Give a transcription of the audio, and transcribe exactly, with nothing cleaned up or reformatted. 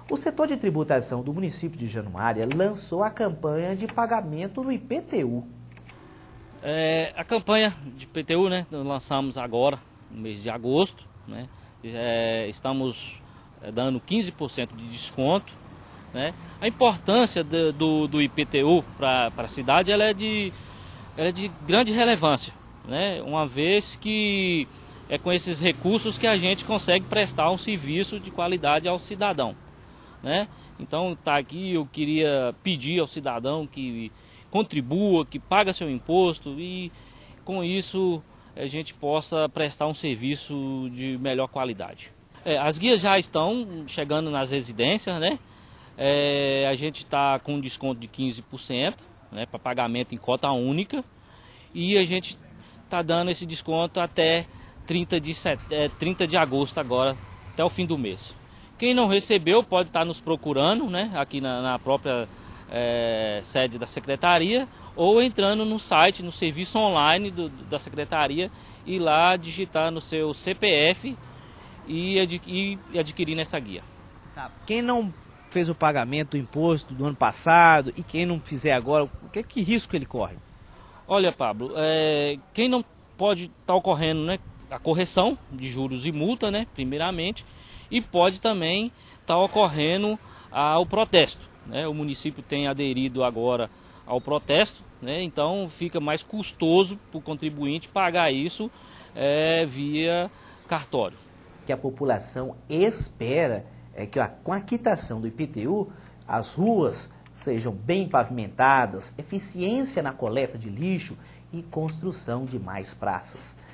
O setor de tributação do município de Januária lançou a campanha de pagamento do I P T U. É, a campanha de I P T U, né, nós lançamos agora, no mês de agosto, né, é, estamos dando quinze por cento de desconto. Né. A importância do, do, do I P T U para a cidade ela é, de, ela é de grande relevância, né, uma vez que é com esses recursos que a gente consegue prestar um serviço de qualidade ao cidadão. Né? Então, tá aqui, eu queria pedir ao cidadão que contribua, que pague seu imposto e com isso a gente possa prestar um serviço de melhor qualidade. É, as guias já estão chegando nas residências, né? É, a gente está com um desconto de quinze por cento, né, para pagamento em cota única e a gente está dando esse desconto até trinta de, é, trinta de agosto agora, até o fim do mês. Quem não recebeu pode estar nos procurando, né, aqui na, na própria é, sede da Secretaria ou entrando no site, no serviço online do, da Secretaria e lá digitar no seu C P F e, adqu e adquirir essa guia. Tá. Quem não fez o pagamento do imposto do ano passado e quem não fizer agora, o que, que risco ele corre? Olha, Pablo, é, quem não pode estar tá ocorrendo, né, a correção de juros e multa, né, primeiramente, e pode também estar tá ocorrendo ah, o protesto. Né? O município tem aderido agora ao protesto, né? Então fica mais custoso para o contribuinte pagar isso é, via cartório. Que a população espera é que com a quitação do I P T U, as ruas sejam bem pavimentadas, eficiência na coleta de lixo e construção de mais praças.